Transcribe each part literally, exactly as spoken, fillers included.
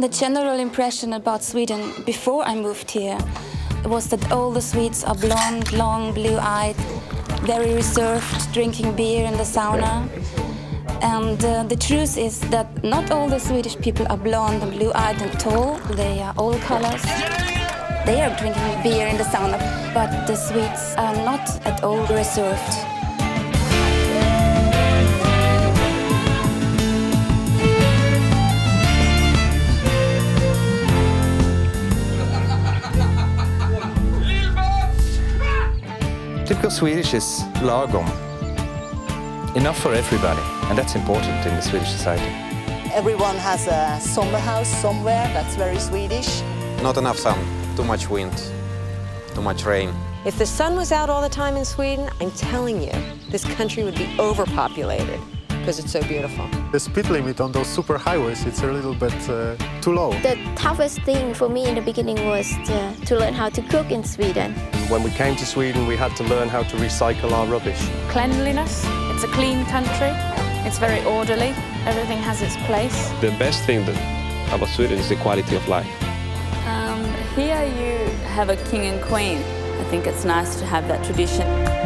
The general impression about Sweden before I moved here was that all the Swedes are blonde, long, blue-eyed, very reserved, drinking beer in the sauna. And uh, the truth is that not all the Swedish people are blonde and blue-eyed and tall. They are all colors. They are drinking beer in the sauna, but the Swedes are not at all reserved. Typical Swedish is lagom. Enough for everybody, and that's important in the Swedish society. Everyone has a summer house somewhere, that's very Swedish. Not enough sun, too much wind, too much rain. If the sun was out all the time in Sweden, I'm telling you, this country would be overpopulated because it's so beautiful. The speed limit on those super highways, it's a little bit uh, too low. The toughest thing for me in the beginning was to, to learn how to cook in Sweden. When we came to Sweden, we had to learn how to recycle our rubbish. Cleanliness, it's a clean country, it's very orderly, everything has its place. The best thing that, about Sweden is the quality of life. Um, here you have a king and queen. I think it's nice to have that tradition.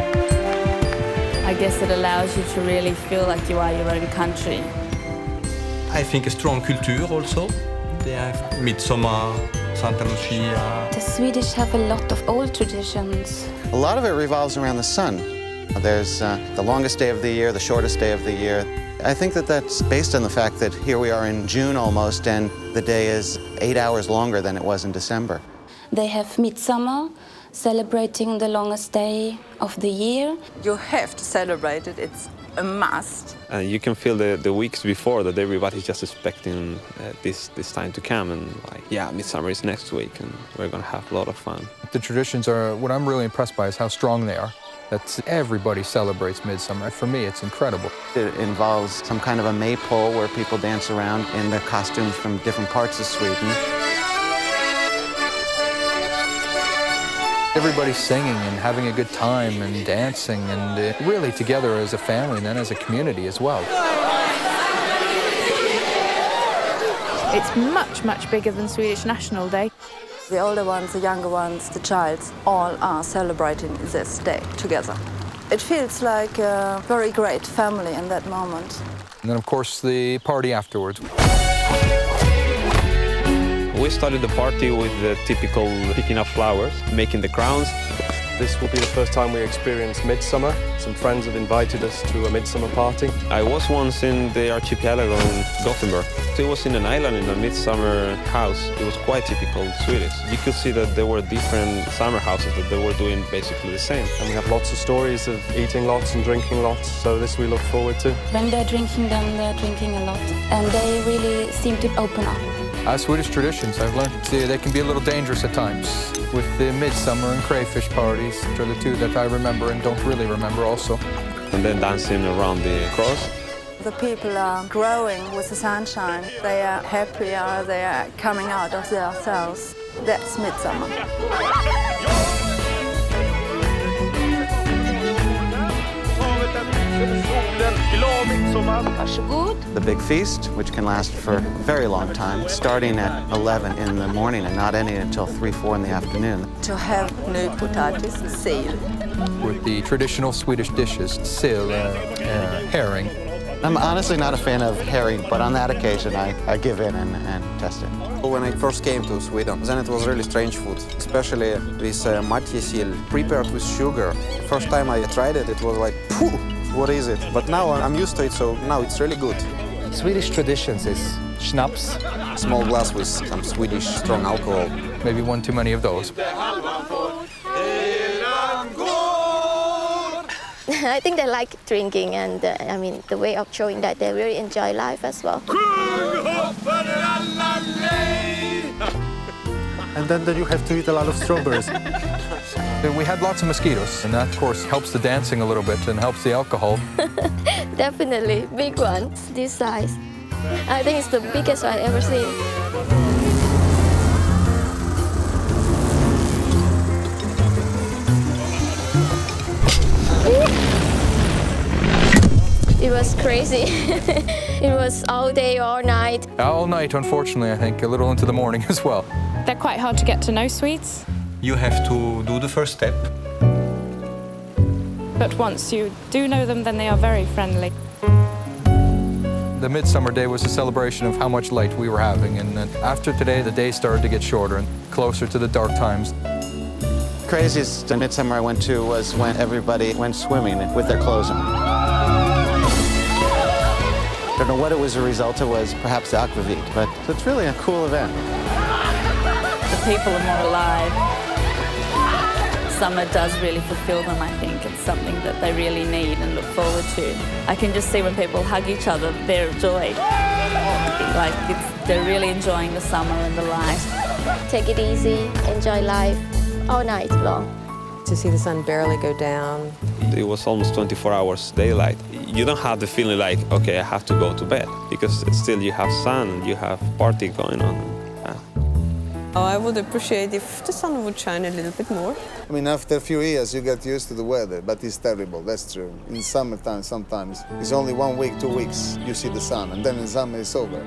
I guess it allows you to really feel like you are your own country. I think a strong culture also. They have Midsummer, Santa Lucia. The Swedish have a lot of old traditions. A lot of it revolves around the sun. There's uh, the longest day of the year, the shortest day of the year. I think that that's based on the fact that here we are in June almost, and the day is eight hours longer than it was in December. They have Midsummer, celebrating the longest day of the year. You have to celebrate it, it's a must. And uh, you can feel the, the weeks before that everybody's just expecting uh, this, this time to come, and like, yeah, Midsummer is next week and we're gonna have a lot of fun. The traditions are, what I'm really impressed by is how strong they are. That everybody celebrates Midsummer. For me, it's incredible. It involves some kind of a maypole where people dance around in the costumes from different parts of Sweden. Everybody's singing and having a good time and dancing and uh, really together as a family and then as a community as well. It's much, much bigger than Swedish National Day. The older ones, the younger ones, the child, all are celebrating this day together. It feels like a very great family in that moment. And then, of course, the party afterwards. We started the party with the typical picking up flowers, making the crowns. This will be the first time we experience Midsummer. Some friends have invited us to a Midsummer party. I was once in the archipelago in Gothenburg. It was in an island in a midsummer house. It was quite typical Swedish. You could see that there were different summer houses that they were doing basically the same. And we have lots of stories of eating lots and drinking lots, so this we look forward to. When they're drinking, then they're drinking a lot. And they really seem to open up. Uh, Swedish traditions, I've learned they can be a little dangerous at times. With the Midsummer and crayfish parties, are the two that I remember and don't really remember also. And then dancing around the cross. The people are growing with the sunshine. They are happier, they are coming out of their cells. That's Midsummer. The big feast, which can last for a very long time, starting at eleven in the morning and not ending until three, four in the afternoon. To have nypotatis, sill. With the traditional Swedish dishes, sill, uh, uh, herring. I'm honestly not a fan of herring, but on that occasion I, I give in and, and test it. When I first came to Sweden, then it was really strange food, especially this uh, matjessill prepared with sugar. First time I tried it, it was like, phew, what is it? But now I'm used to it, so now it's really good. Swedish traditions is schnapps. Small glass with some Swedish strong alcohol. Maybe one too many of those. I think they like drinking, and uh, I mean, the way of showing that they really enjoy life as well. And then, then you have to eat a lot of strawberries. We had lots of mosquitoes, and that, of course, helps the dancing a little bit and helps the alcohol. Definitely, big ones, this size. I think it's the biggest I've ever seen. It was crazy. It was all day, all night. All night, unfortunately, I think, a little into the morning as well. They're quite hard to get to know, Swedes. You have to do the first step. But once you do know them, then they are very friendly. The Midsummer Day was a celebration of how much light we were having, and then after today, the day started to get shorter and closer to the dark times. Craziest midsummer I went to was when everybody went swimming with their clothes on. I don't know what it was a result of, was perhaps the aquavit, but it's really a cool event. The people are more alive. Summer does really fulfill them, I think. It's something that they really need and look forward to. I can just see when people hug each other, they're joy. Like, it's, they're really enjoying the summer and the light. Take it easy, enjoy life all night long. To see the sun barely go down. It was almost twenty-four hours daylight. You don't have the feeling like, okay, I have to go to bed, because still you have sun and you have party going on. Yeah. Oh, I would appreciate if the sun would shine a little bit more. I mean, after a few years, you get used to the weather, but it's terrible, that's true. In summertime, sometimes, it's only one week, two weeks, you see the sun, and then in summer, it's over.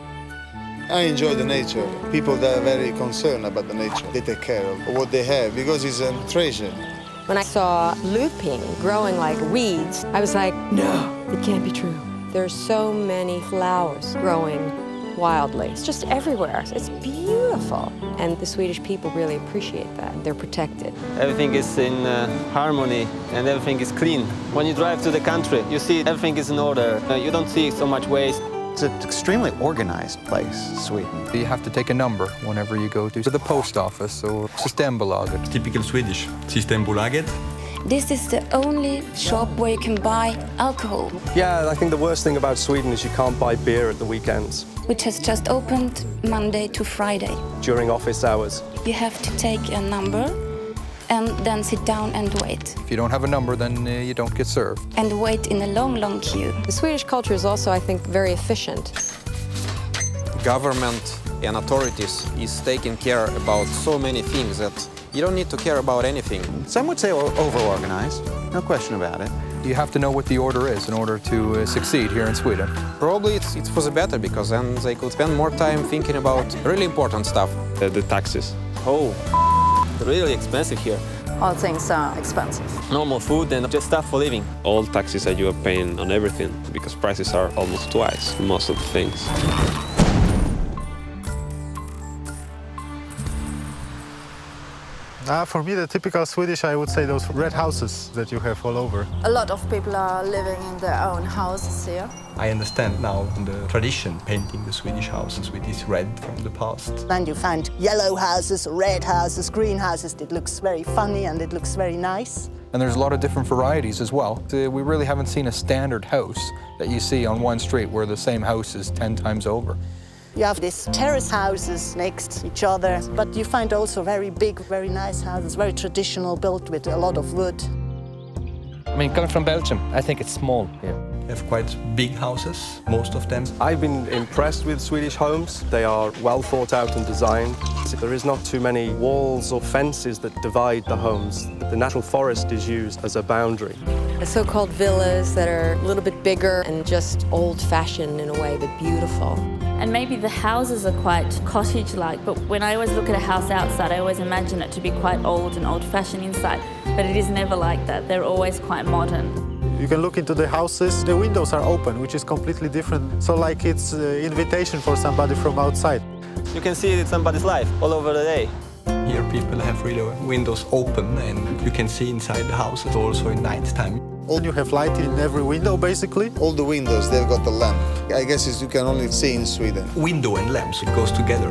I enjoy the nature. People that are very concerned about the nature, they take care of what they have, because it's a treasure. When I saw looping growing like weeds, I was like, no, it can't be true. There's so many flowers growing wildly. It's just everywhere. It's beautiful. And the Swedish people really appreciate that. They're protected. Everything is in uh, harmony and everything is clean. When you drive to the country, you see everything is in order. Uh, you don't see so much waste. It's an extremely organized place, Sweden. You have to take a number whenever you go to the post office or Systembolaget. Typical Swedish, Systembolaget. This is the only shop where you can buy alcohol. Yeah, I think the worst thing about Sweden is you can't buy beer at the weekends. Which has just opened Monday to Friday. During office hours. You have to take a number and then sit down and wait. If you don't have a number, then uh, you don't get served. And wait in a long, long queue. The Swedish culture is also, I think, very efficient. Government and authorities is taking care about so many things that you don't need to care about anything. Some would say over-organized, no question about it. You have to know what the order is in order to uh, succeed here in Sweden. Probably it's, it's for the better, because then they could spend more time thinking about really important stuff. The, the taxes. Oh, really expensive here. All things are expensive. Normal food and just stuff for living. All taxes that you are paying on everything, because prices are almost twice most of the things. Uh, for me, the typical Swedish, I would say those red houses that you have all over. A lot of people are living in their own houses here. I understand now the tradition painting the Swedish houses with this red from the past. And you find yellow houses, red houses, green houses. It looks very funny and it looks very nice. And there's a lot of different varieties as well. Uh, we really haven't seen a standard house that you see on one street where the same house is ten times over. You have these terrace houses next to each other, but you find also very big, very nice houses, very traditional, built with a lot of wood. I mean, coming from Belgium, I think it's small here. They have quite big houses, most of them. I've been impressed with Swedish homes. They are well thought out and designed. There is not too many walls or fences that divide the homes. The natural forest is used as a boundary. The so-called villas that are a little bit bigger and just old-fashioned in a way, but beautiful. And maybe the houses are quite cottage-like, but when I always look at a house outside, I always imagine it to be quite old and old-fashioned inside. But it is never like that. They're always quite modern. You can look into the houses, the windows are open, which is completely different. So like it's an invitation for somebody from outside. You can see it in somebody's life all over the day. Here people have really windows open and you can see inside the houses also in night time. You have light in every window, basically. All the windows, they've got a lamp. I guess it's, you can only see in Sweden. Window and lamps, it goes together.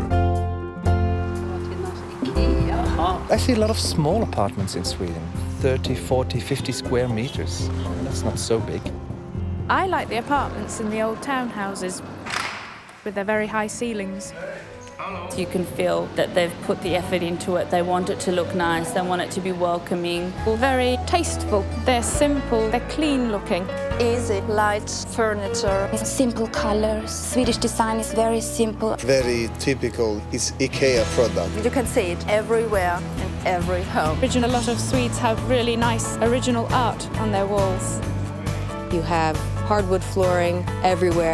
I see a lot of small apartments in Sweden. thirty, forty, fifty square meters. That's not so big. I like the apartments in the old townhouses with their very high ceilings. You can feel that they've put the effort into it. They want it to look nice. They want it to be welcoming. Very tasteful. They're simple. They're clean looking. Easy, light furniture. Simple colors. Swedish design is very simple. Very typical. It's IKEA product. You can see it everywhere in every home. A lot of Swedes have really nice original art on their walls. You have hardwood flooring everywhere.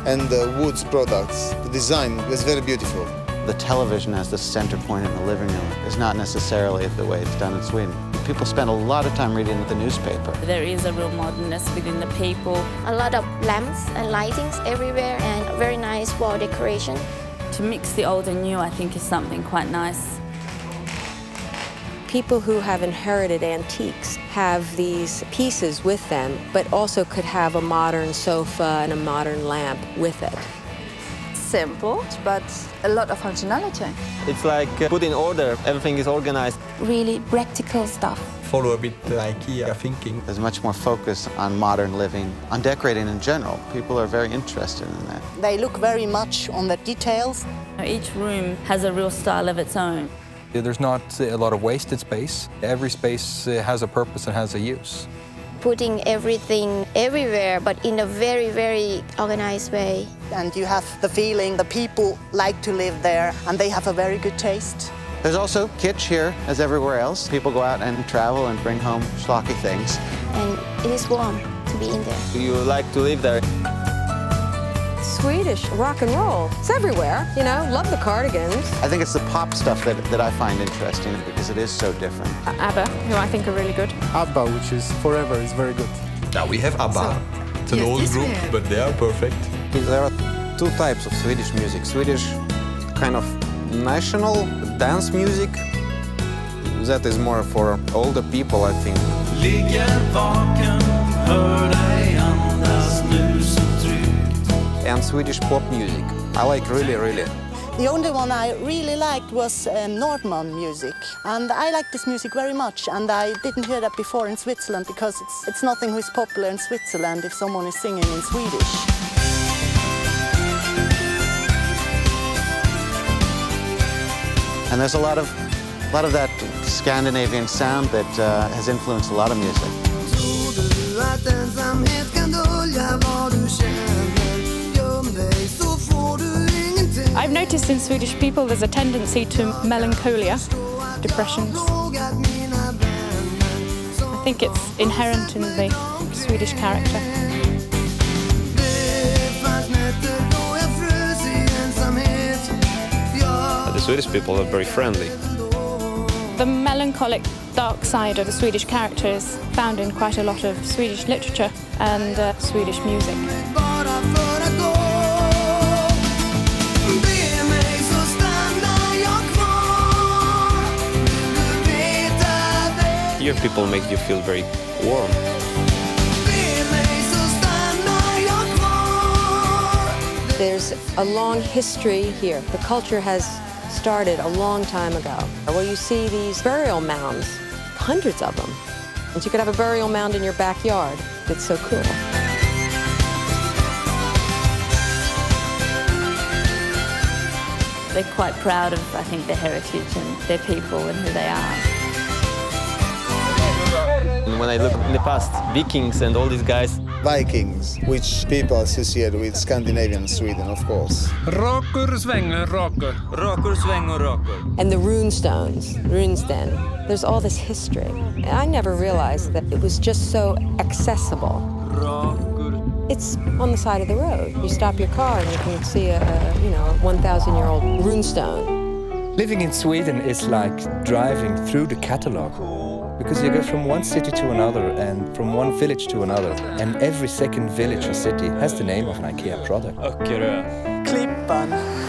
and the woods products. The design was very beautiful. The television as the center point in the living room is not necessarily the way it's done in Sweden. People spend a lot of time reading the newspaper. There is a real modernness within the people. A lot of lamps and lightings everywhere and a very nice wall decoration. To mix the old and new, I think, is something quite nice. People who have inherited antiques have these pieces with them, but also could have a modern sofa and a modern lamp with it. Simple, but a lot of functionality. It's like uh, put in order, everything is organized. Really practical stuff. Follow a bit the IKEA thinking. There's much more focus on modern living, on decorating in general. People are very interested in that. They look very much on the details. Each room has a real style of its own. There's not a lot of wasted space. Every space has a purpose and has a use. Putting everything everywhere, but in a very, very organized way. And you have the feeling the people like to live there, and they have a very good taste. There's also kitsch here, as everywhere else. People go out and travel and bring home schlocky things. And it is warm to be in there. You like to live there. Swedish rock and roll. It's everywhere, you know, love the cardigans. I think it's the pop stuff that, that I find interesting because it is so different. ABBA, who I think are really good. ABBA, which is forever, is very good. Now we have ABBA. So, it's an yes, old group, way. but they are perfect. There are two types of Swedish music. Swedish kind of national dance music. That is more for older people, I think. And Swedish pop music. I like really, really. The only one I really liked was um, Nordman music. And I like this music very much, and I didn't hear that before in Switzerland because it's, it's nothing who is popular in Switzerland if someone is singing in Swedish. And there's a lot of, a lot of that Scandinavian sound that uh, has influenced a lot of music. I've noticed in Swedish people there's a tendency to melancholia, depressions. I think it's inherent in the Swedish character. The Swedish people are very friendly. The melancholic, dark side of the Swedish character is found in quite a lot of Swedish literature and uh, Swedish music. Here people make you feel very warm. There's a long history here. The culture has started a long time ago. Well, you see these burial mounds, hundreds of them. And you could have a burial mound in your backyard. It's so cool. They're quite proud of, I think, their heritage and their people and who they are. And when I look in the past, Vikings and all these guys. Vikings, which people associate with Scandinavian Sweden, of course. Rocker, svänger, rocker. Rocker, svänger, rocker. And the rune stones, runesten. There's all this history. I never realized that it was just so accessible. Rocker. It's on the side of the road. You stop your car and you can see a, a you know, a one thousand year old runestone. Living in Sweden is like driving through the catalogue. Because you go from one city to another and from one village to another, and every second village or city has the name of an IKEA product. Öckerö. Klippan.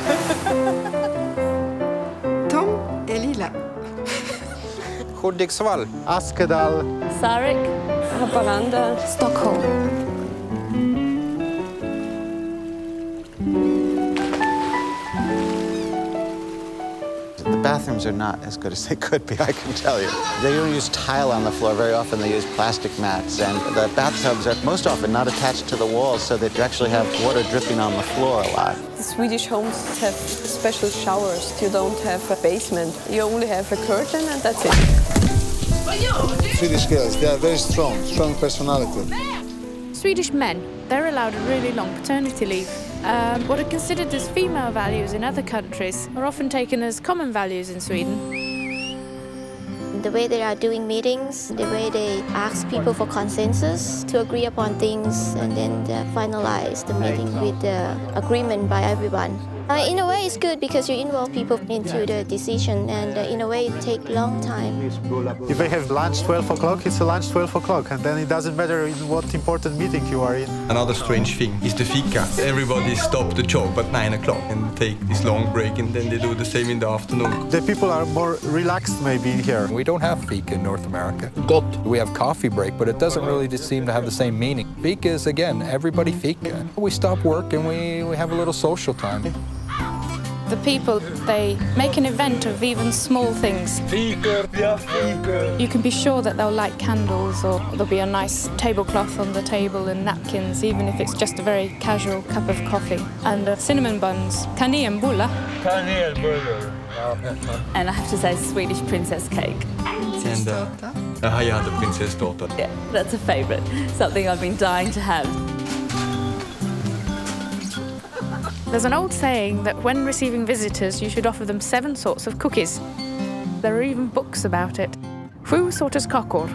Tom är lila. Hudiksvall. Askedal. Sarek. Haparanda. Stockholm. The bathrooms are not as good as they could be, I can tell you. They don't use tile on the floor. Very often they use plastic mats. And the bathtubs are most often not attached to the walls, so that you actually have water dripping on the floor a lot. The Swedish homes have special showers. You don't have a basement. You only have a curtain and that's it. Swedish girls, they are very strong, strong personality. Swedish men, they're allowed a really long paternity leave. Um, what are considered as female values in other countries are often taken as common values in Sweden. the way they are doing meetings, the way they ask people for consensus to agree upon things and then uh, finalize the meeting with the agreement by everyone. Uh, in a way, it's good because you involve people into the decision, and uh, in a way, it takes a long time. If they have lunch twelve o'clock, it's a lunch twelve o'clock, and then it doesn't matter in what important meeting you are in. Another strange thing is the fika. Everybody stop the job at nine o'clock and take this long break, and then they do the same in the afternoon. The people are more relaxed maybe in here. We don't have fika in North America. Got. We have coffee break, but it doesn't really just seem to have the same meaning. Fika is, again, everybody fika. We stop work and we, we have a little social time. The people, they make an event of even small things. You can be sure that they'll light candles, or there'll be a nice tablecloth on the table and napkins, even if it's just a very casual cup of coffee. And uh, cinnamon buns, kanelbulle. And I have to say Swedish princess cake. And uh, uh, yeah, the princess daughter. Yeah, that's a favourite, something I've been dying to have. There's an old saying that when receiving visitors, you should offer them seven sorts of cookies. There are even books about it. Sju sorters kakor.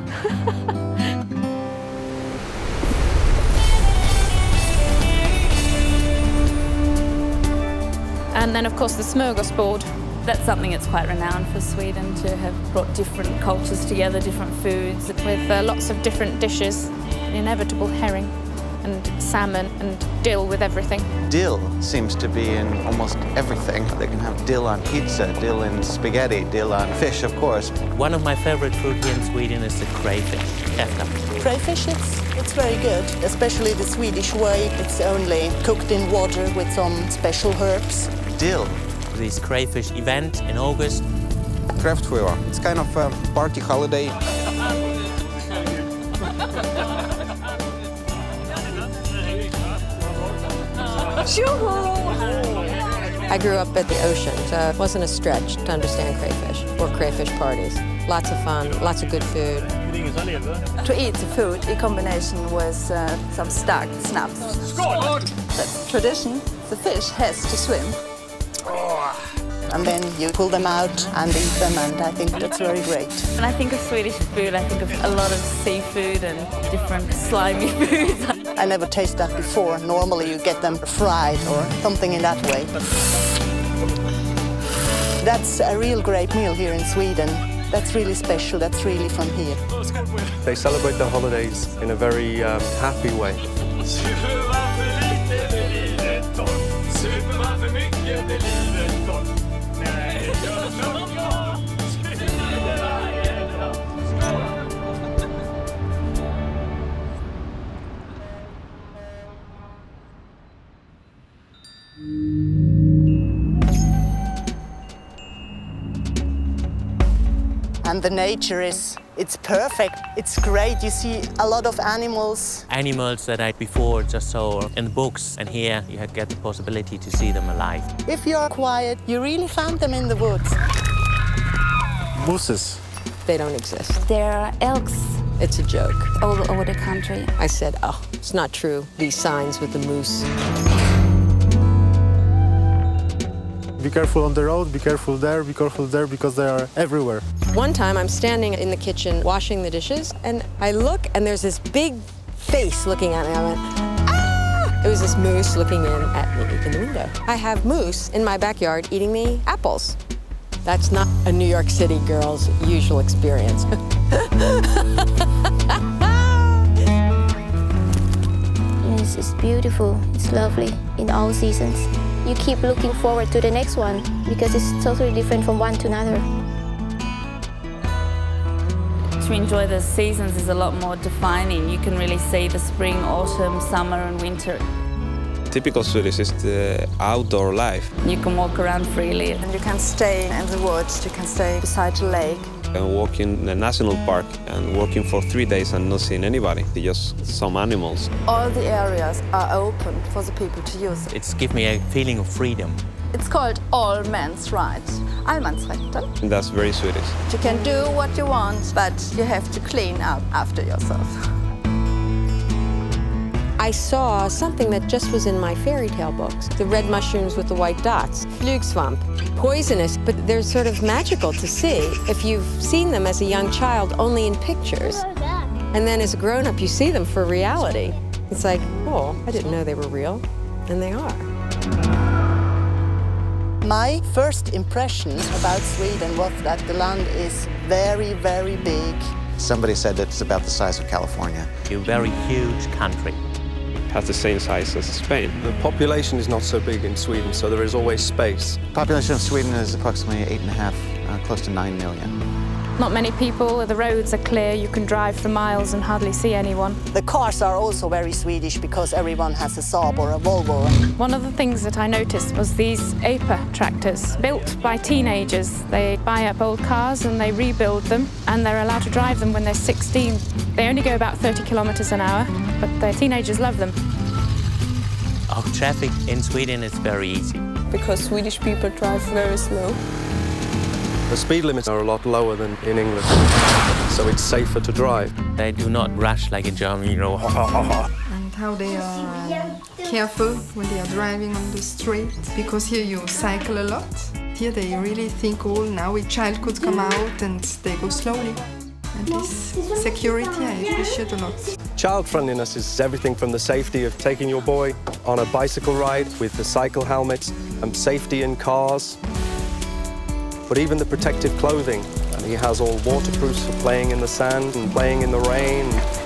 And then, of course, the smörgåsbord. That's something that's quite renowned for Sweden, to have brought different cultures together, different foods. With uh, lots of different dishes, the inevitable herring and salmon and dill with everything. Dill seems to be in almost everything. They can have dill on pizza, dill in spaghetti, dill on fish, of course. One of my favorite food here in Sweden is the crayfish. Crayfish, it's, it's very good, especially the Swedish way. It's only cooked in water with some special herbs. Dill. This crayfish event in August. Kraftfeuer. It's kind of a party holiday. I grew up at the ocean, so it wasn't a stretch to understand crayfish or crayfish parties. Lots of fun, lots of good food. To eat the food in combination with uh, some stark snaps. That's tradition. The fish has to swim. And then you pull them out and eat them, and I think that's very great. When I think of Swedish food, I think of a lot of seafood and different slimy foods. I never tasted that before. Normally you get them fried or something in that way. That's a real great meal here in Sweden. That's really special, that's really from here. They celebrate their holidays in a very um, happy way. And the nature is, it's perfect. It's great. You see a lot of animals. Animals that I before just saw in books, and here you get the possibility to see them alive. If you're quiet, you really find them in the woods. Mooses. They don't exist. There are elks. It's a joke. All over the country. I said, oh, it's not true. These signs with the moose. Be careful on the road, be careful there, be careful there, because they are everywhere. One time I'm standing in the kitchen washing the dishes, and I look and there's this big face looking at me. I went, ah! It was this moose looking in at me in the window. I have moose in my backyard eating me apples. That's not a New York City girl's usual experience. It's, it's beautiful, it's lovely in all seasons. You keep looking forward to the next one because it's totally different from one to another. To enjoy the seasons is a lot more defining. You can really see the spring, autumn, summer and winter. Typical Swedish is the outdoor life. You can walk around freely. And you can stay in the woods, you can stay beside the lake. And walk in the national park and working for three days and not seeing anybody, just some animals. All the areas are open for the people to use. It's gives me a feeling of freedom. It's called all men's rights, allemansrätten. That's very Swedish. You can do what you want, but you have to clean up after yourself. I I saw something that just was in my fairy tale books. The red mushrooms with the white dots, flugsvamp. Poisonous, but they're sort of magical to see if you've seen them as a young child only in pictures. And then as a grown-up, you see them for reality. It's like, oh, I didn't know they were real, and they are. My first impression about Sweden was that the land is very, very big. Somebody said that it's about the size of California. A very huge country. It has the same size as Spain. The population is not so big in Sweden, so there is always space. The population of Sweden is approximately eight and a half, uh, close to nine million. Not many people, the roads are clear, you can drive for miles and hardly see anyone. The cars are also very Swedish because everyone has a Saab or a Volvo. One of the things that I noticed was these A P A tractors, built by teenagers. They buy up old cars and they rebuild them, and they're allowed to drive them when they're sixteen. They only go about thirty kilometers an hour, but the teenagers love them. Our traffic in Sweden is very easy. Because Swedish people drive very slow. The speed limits are a lot lower than in England, so it's safer to drive. They do not rush like in Germany, you know. And how they are careful when they are driving on the street, because here you cycle a lot. Here they really think, oh, now a child could come out, and they go slowly. And this security I appreciate a lot. Child-friendliness is everything from the safety of taking your boy on a bicycle ride with the cycle helmets, and safety in cars, but even the protective clothing. And he has all waterproofs for playing in the sand and playing in the rain.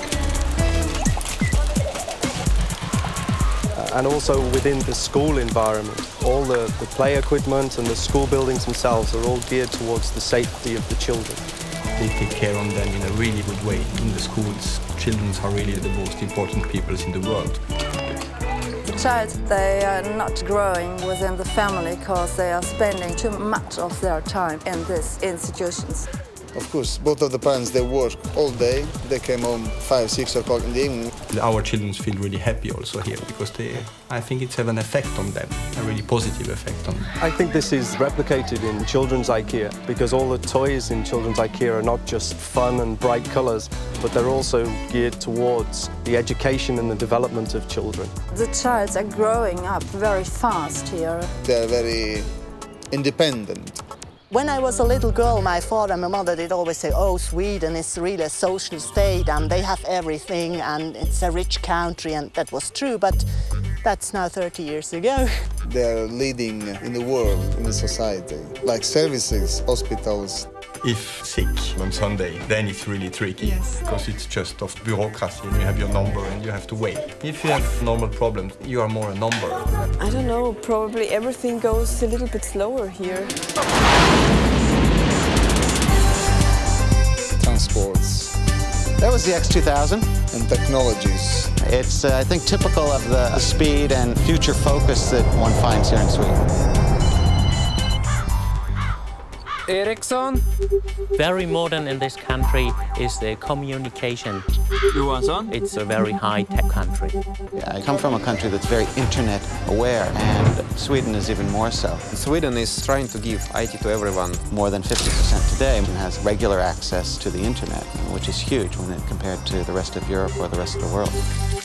Uh, and also within the school environment, all the, the play equipment and the school buildings themselves are all geared towards the safety of the children. They take care of them in a really good way in the schools. Children are really the most important people in the world. The child, they are not growing within the family because they are spending too much of their time in these institutions. Of course, both of the parents, they work all day. They came home five, six o'clock in the evening. Our children feel really happy also here because they, I think it's have an effect on them, a really positive effect on them. I think this is replicated in children's IKEA because all the toys in children's IKEA are not just fun and bright colours, but they're also geared towards the education and the development of children. The childs are growing up very fast here. They're very independent. When I was a little girl, my father and my mother did always say, oh, Sweden is really a social state and they have everything and it's a rich country, and that was true, but that's now thirty years ago. They're leading in the world, in the society, like services, hospitals. If sick on Sunday, then it's really tricky, yes, because it's just of bureaucracy and you have your number and you have to wait. If you have normal problems, you are more a number. I don't know, probably everything goes a little bit slower here. Transports. That was the X two thousand. And technologies. It's, uh, I think, typical of the speed and future focus that one finds here in Sweden. Eriksson. Very modern in this country is the communication. Johansson. It's a very high-tech country. Yeah, I come from a country that's very internet aware, and Sweden is even more so. Sweden is trying to give I T to everyone. More than fifty percent today has regular access to the internet, which is huge when it compared to the rest of Europe or the rest of the world.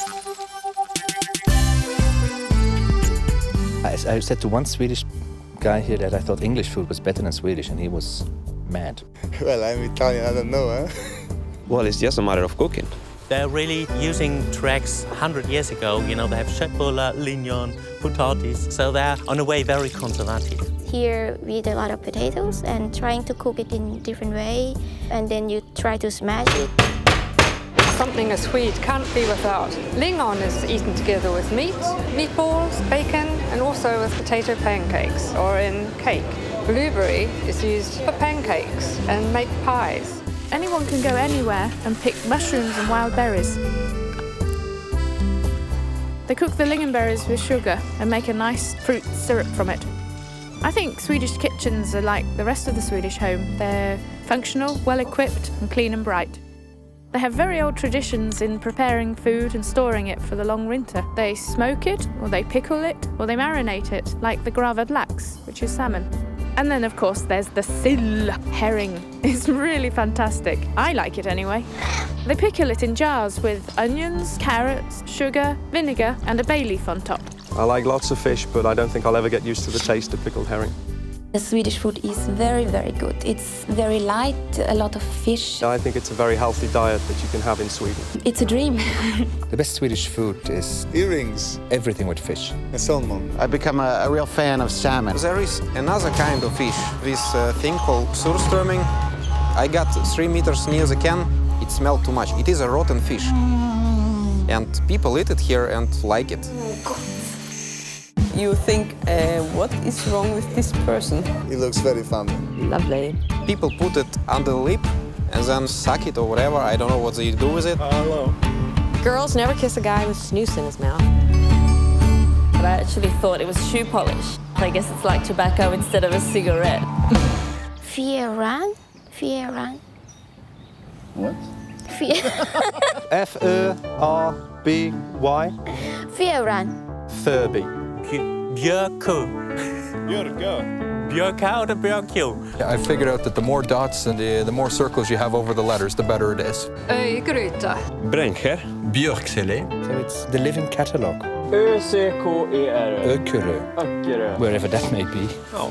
I, I said to one Swedish guy here that I thought English food was better than Swedish, and he was mad. Well, I'm Italian, I don't know, huh? Well, it's just a matter of cooking. They're really using tracks one hundred years ago. You know, they have cebola, lignon, potatis, so they're, on a way, very conservative. Here we eat a lot of potatoes and trying to cook it in a different way, and then you try to smash it. Something a Swede can't be without. Lignon is eaten together with meat, meatballs, bacon, and also with potato pancakes or in cake. Blueberry is used for pancakes and make pies. Anyone can go anywhere and pick mushrooms and wild berries. They cook the lingonberries with sugar and make a nice fruit syrup from it. I think Swedish kitchens are like the rest of the Swedish home. They're functional, well-equipped and clean and bright. They have very old traditions in preparing food and storing it for the long winter. They smoke it, or they pickle it, or they marinate it, like the gravad lax, which is salmon. And then, of course, there's the sill herring. It's really fantastic. I like it anyway. They pickle it in jars with onions, carrots, sugar, vinegar, and a bay leaf on top. I like lots of fish, but I don't think I'll ever get used to the taste of pickled herring. The Swedish food is very, very good. It's very light, a lot of fish. I think it's a very healthy diet that you can have in Sweden. It's a dream. The best Swedish food is earrings, everything with fish. A salmon. I've become a, a real fan of salmon. There is another kind of fish, this uh, thing called surströmming. I got three meters near the can. It smelled too much. It is a rotten fish. And people eat it here and like it. You think, uh, what is wrong with this person? He looks very funny. Lovely. People put it under the lip and then suck it or whatever. I don't know what they do with it. Hello. Girls never kiss a guy with snus in his mouth. But I actually thought it was shoe polish. I guess it's like tobacco instead of a cigarette. Fjäran? Fjäran? What? F E R B Y? Fjäran. Furby. Björkö. Björkö. Björkö eller björkö? I figured out that the more dots and the, the more circles you have over the letters, the better it is. Öjgryta. Brännskär. Björkselé. So it's the living catalogue. Ö C K E R. Ökerö. Öckerö. Wherever that may be. Ja.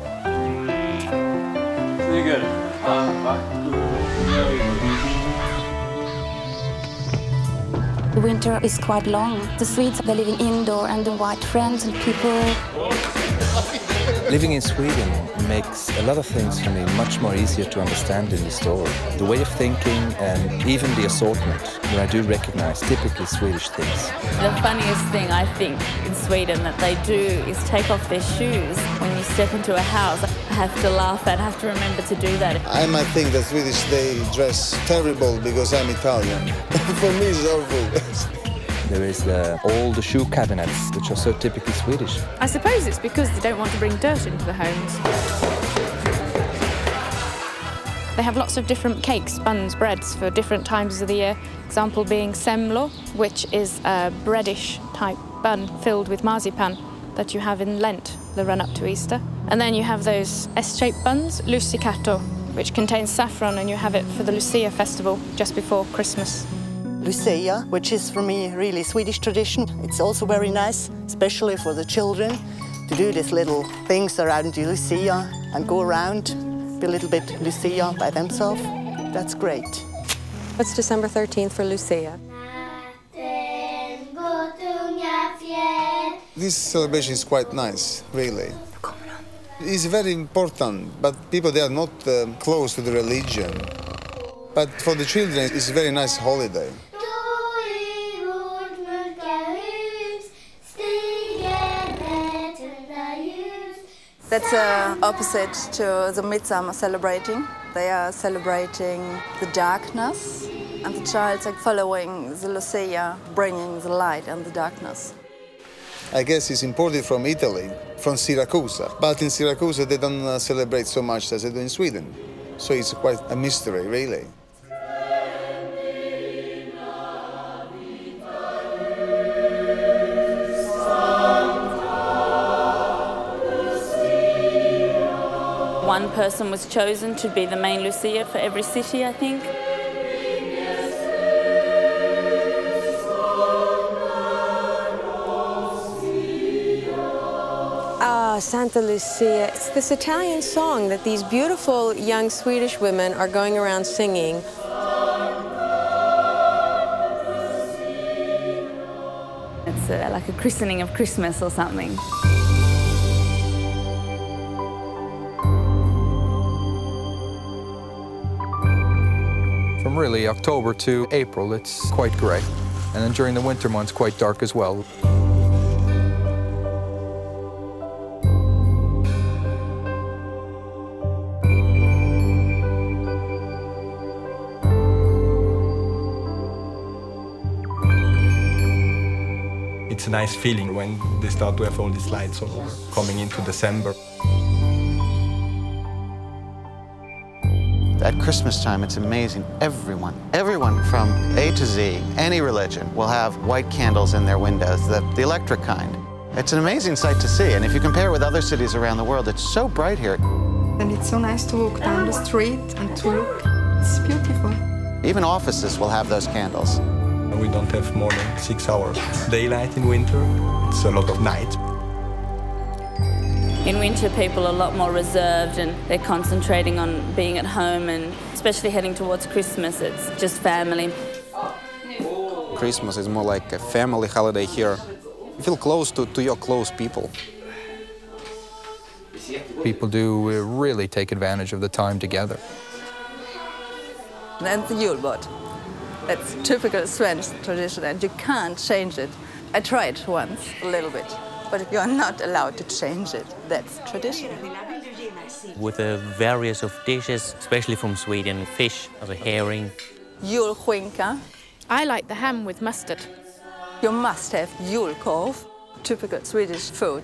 Snygger. The winter is quite long. The Swedes are living indoor and the white friends and people. Living in Sweden makes a lot of things for me much more easier to understand in the store. The way of thinking and even the assortment, where I do recognize typically Swedish things. The funniest thing I think in Sweden that they do is take off their shoes when you step into a house. I have to laugh and have to remember to do that. I might think that Swedish, they dress terrible because I'm Italian. For me, it's awful. There is uh, all the shoe cabinets, which are so typically Swedish. I suppose it's because they don't want to bring dirt into the homes. They have lots of different cakes, buns, breads for different times of the year. Example being semlo, which is a breadish type bun filled with marzipan that you have in Lent, the run up to Easter. And then you have those S-shaped buns, lussikato, which contains saffron, and you have it for the Lucia festival just before Christmas. Lucia, which is for me really Swedish tradition. It's also very nice, especially for the children, to do these little things around the Lucia and go around, be a little bit Lucia by themselves. That's great. What's December thirteenth for Lucia? This celebration is quite nice, really. It's very important, but people, they are not uh, close to the religion. But for the children, it's a very nice holiday. That's uh, opposite to the Midsummer celebrating. They are celebrating the darkness, and the child are following the Lucia, bringing the light and the darkness. I guess it's imported from Italy, from Syracuse. But in Syracuse, they don't uh, celebrate so much as they do in Sweden. So it's quite a mystery, really. One person was chosen to be the main Lucia for every city, I think. Ah, Santa Lucia. It's this Italian song that these beautiful young Swedish women are going around singing. It's uh, like a christening of Christmas or something. From really October to April, it's quite grey. And then during the winter months, quite dark as well. It's a nice feeling when they start to have all these lights all over, coming into December. At Christmas time, it's amazing. Everyone, everyone from A to Z, any religion, will have white candles in their windows, the, the electric kind. It's an amazing sight to see, and if you compare it with other cities around the world, it's so bright here. And it's so nice to walk down the street and to look. It's beautiful. Even offices will have those candles. We don't have more than six hours daylight in winter. It's a lot of night. In winter, people are a lot more reserved and they're concentrating on being at home, and especially heading towards Christmas, it's just family. Christmas is more like a family holiday here. You feel close to, to your close people. People do uh, really take advantage of the time together. And the Yule board. That's typical Swedish tradition, and you can't change it. I tried once, a little bit, but you're not allowed to change it. That's tradition. With a various of dishes, especially from Sweden, fish, or herring. Julskinka. I like the ham with mustard. You must have julkorv, typical Swedish food.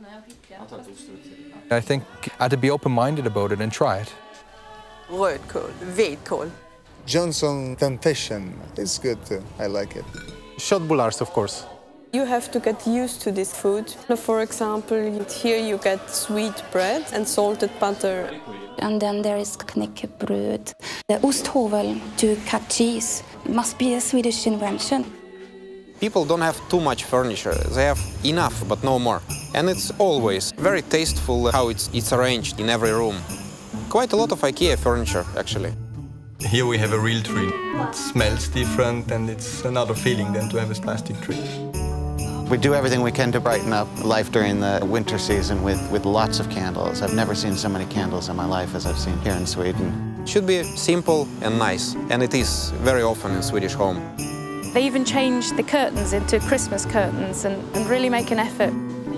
I think I had to be open-minded about it and try it. Rödkål, vitkål. Johnson Temptation, it's good too, I like it. Köttbullar, of course. You have to get used to this food. For example, here you get sweet bread and salted butter. And then there is knäckebröd. The osthovel to cut cheese must be a Swedish invention. People don't have too much furniture. They have enough, but no more. And it's always very tasteful how it's, it's arranged in every room. Quite a lot of IKEA furniture, actually. Here we have a real tree. It smells different and it's another feeling than to have a plastic tree. We do everything we can to brighten up life during the winter season with, with lots of candles. I've never seen so many candles in my life as I've seen here in Sweden. It should be simple and nice, and it is very often in Swedish home. They even change the curtains into Christmas curtains and, and really make an effort.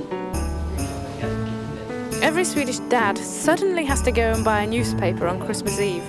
Every Swedish dad suddenly has to go and buy a newspaper on Christmas Eve.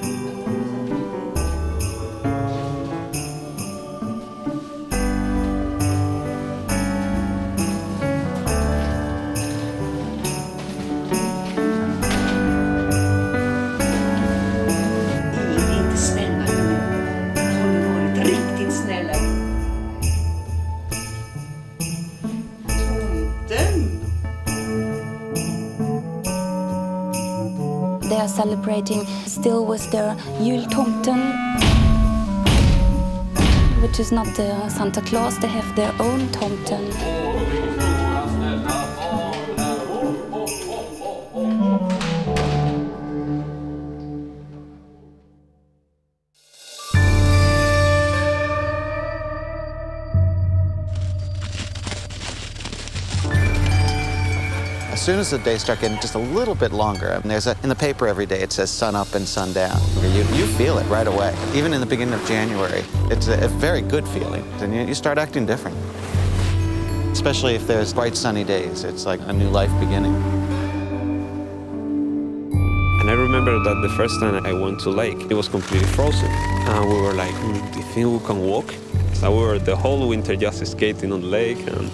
They are celebrating still with their jultomten, which is not the Santa Claus. They have their own tomten. As soon as the days start getting just a little bit longer, and there's a, in the paper every day it says sun up and sun down. You, you feel it right away. Even in the beginning of January, it's a, a very good feeling, and you, you start acting different. Especially if there's bright sunny days, it's like a new life beginning. And I remember that the first time I went to lake, it was completely frozen. And we were like, mm, do you think we can walk? So we were the whole winter just skating on the lake. And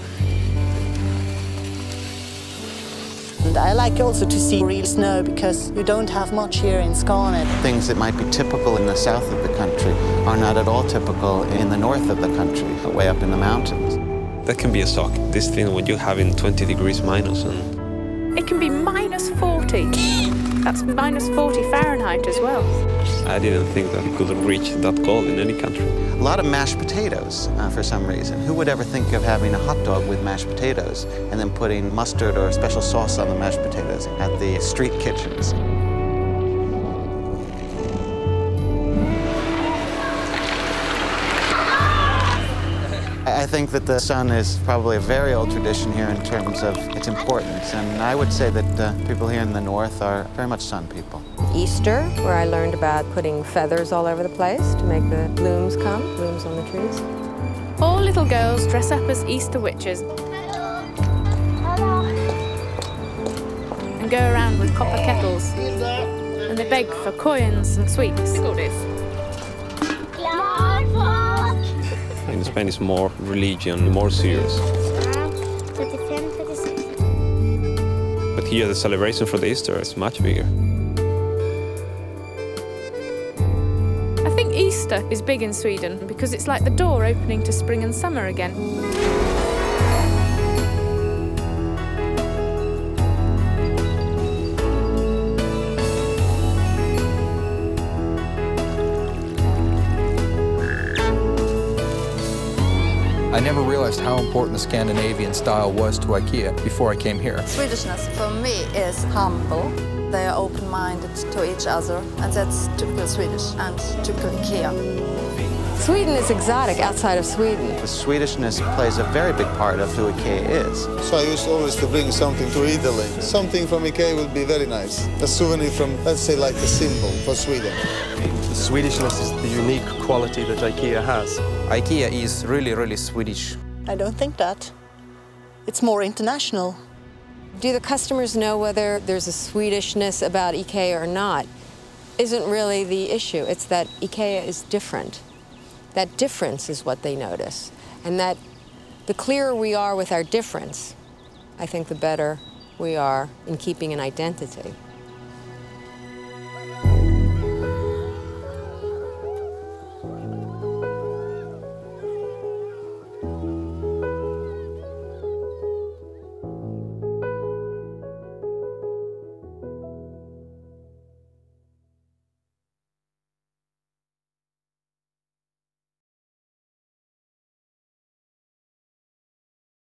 And I like also to see real snow because you don't have much here in Skåne. Things that might be typical in the south of the country are not at all typical in the north of the country, way up in the mountains. That can be a shock, this thing when you're having twenty degrees minus. And It can be minus forty. That's minus forty Fahrenheit as well. I didn't think that it could reach that cold in any country. A lot of mashed potatoes, uh, for some reason. Who would ever think of having a hot dog with mashed potatoes and then putting mustard or special sauce on the mashed potatoes at the street kitchens? I think that the sun is probably a very old tradition here in terms of its importance, and I would say that uh, people here in the north are very much sun people. Easter, where I learned about putting feathers all over the place to make the blooms come, blooms on the trees. All little girls dress up as Easter witches and go around with copper kettles, and they beg for coins and sweets. In Spain, it's more religion, more serious. But here, the celebration for the Easter is much bigger. I think Easter is big in Sweden because it's like the door opening to spring and summer again. never realized how important the Scandinavian style was to IKEA before I came here. Swedishness for me is humble. They are open-minded to each other, and that's typical Swedish and typical IKEA. Sweden is exotic outside of Sweden. The Swedishness plays a very big part of who IKEA is. So I used always to bring something to Italy. Something from IKEA would be very nice. A souvenir from, let's say, like a symbol for Sweden. The Swedishness is the unique quality that IKEA has. IKEA is really, really Swedish. I don't think that. It's more international. Do the customers know whether there's a Swedishness about IKEA or not? Isn't really the issue. It's that IKEA is different. That difference is what they notice. And that the clearer we are with our difference, I think the better we are in keeping an identity.